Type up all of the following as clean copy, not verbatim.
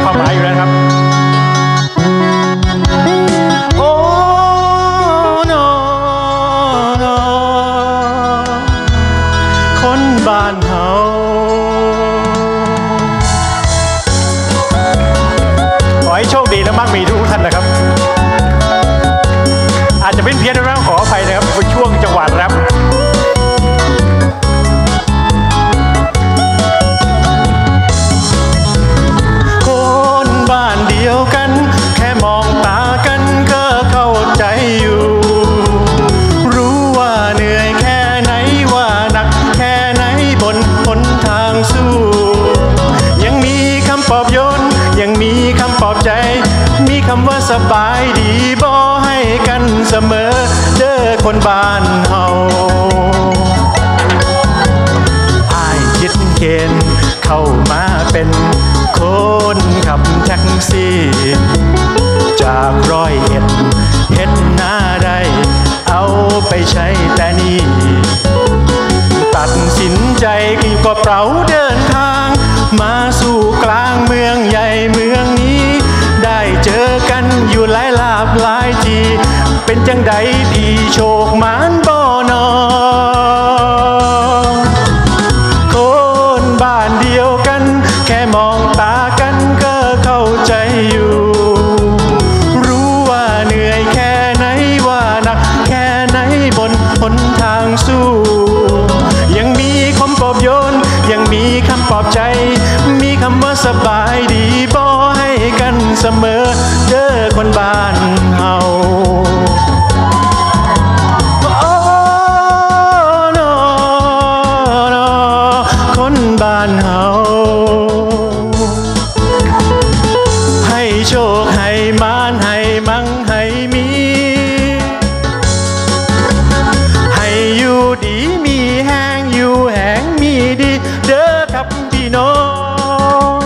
ความหมายอยู่แล้วครับโอ้โนคนบ้านเฮาขอให้โชคดีและมั่งมีทุกท่านนะครับอาจจะเป็นเพี้ยนแล้วขออภัยนะครับในช่วงจังหวะแรปคนบ้านเดียวกันแค่มองตากันก็เข้าใจอยู่รู้ว่าเหนื่อยแค่ไหนว่าหนักแค่ไหนบนหนทางสู้ยังมีคำปลอบโยนยังมีคำปลอบใจมีคำว่าสบายดีบ่ให้กันเสมอเด้อคนบ้านเฮาอ้ายคิดเกณฑ์เข้ามาเป็นคนขับแท็กซี่จาก101เฮ็ดหน้าได้เอาไปใช้แต่นี่ตัดสินใจกินกระเป๋าเดินทางมาสู่กลางเมืองใหญ่เมืองนี้ได้เจอกันอยู่หลายลาบหลายทีเป็นจังใดพี่โชคมานบ่นอคนบ้านเดียวกันแค่มองตากันก็เข้าใจอยู่รู้ว่าเหนื่อยแค่ไหนว่าหนักแค่ไหนบนหนทางสู้ยังมีคำปลอบโยนยังมีคำปลอบใจมีคำว่าสบายดีบ่ให้กันเสมอเด้อคนบ้านเฮาคนบ้านเฮาให้โชคให้มานให้มั่งให้มีให้อยู่ดีมีแห้งอยู่แห้งมีดีเด้อครับพี่น้อง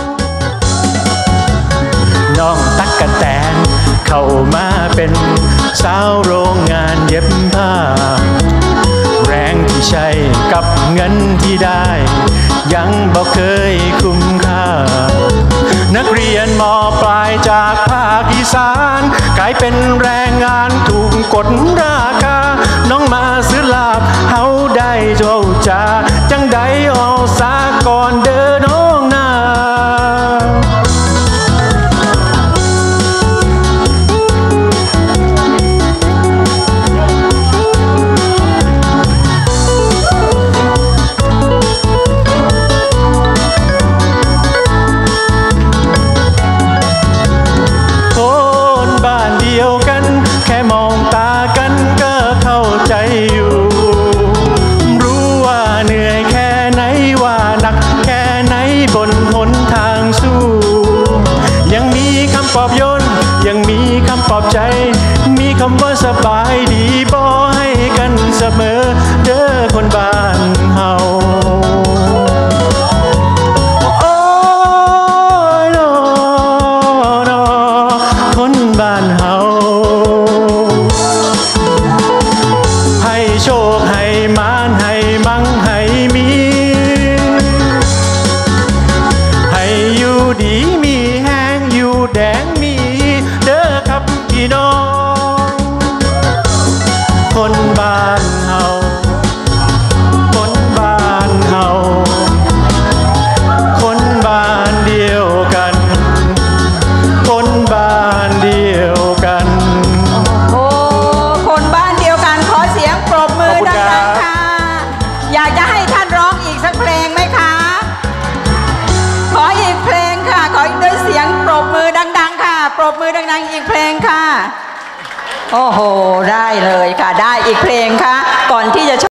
น้องตั๊กแตนเข้ามาเป็นสาวโรงงานเย็บผ้าแรงที่ใช้กับเงินที่ได้ยังบ่เคยคุ้มค่านักเรียนม.ปลายจากภาคอีสานกลายเป็นแรงงานถูกกดราคาน้องมาซื้อลาบเฮาได้เจ้าจ่าจังใดเอาซาก่อนเด้อน้องนาแค่มองตากันก็เข้าใจอยู่รู้ว่าเหนื่อยแค่ไหนว่าหนักแค่ไหนบนหนทางสู้ยังมีคำปลอบโยนยังมีคำปลอบใจมีคำว่าสบายดีบ่ให้กันเสมอเด้อคนบ้านเฮาโอ้ยโนคนบ้านเฮาให้โชคให้มานให้มั่งให้มีให้อยู่ดีมีแห้งอยู่แดงมีเด้อครับพี่น้องคนบ้านเฮาคนบ้านเฮาคนบ้านเดียวกันคนบ้านเดียวกันอยากจะให้ท่านร้องอีกสักเพลงไหมคะขออีกเพลงค่ะขออีกด้วยเสียงปรบมือดังๆค่ะปรบมือดังๆอีกเพลงค่ะโอ้โหได้เลยค่ะได้อีกเพลงค่ะก่อนที่จะ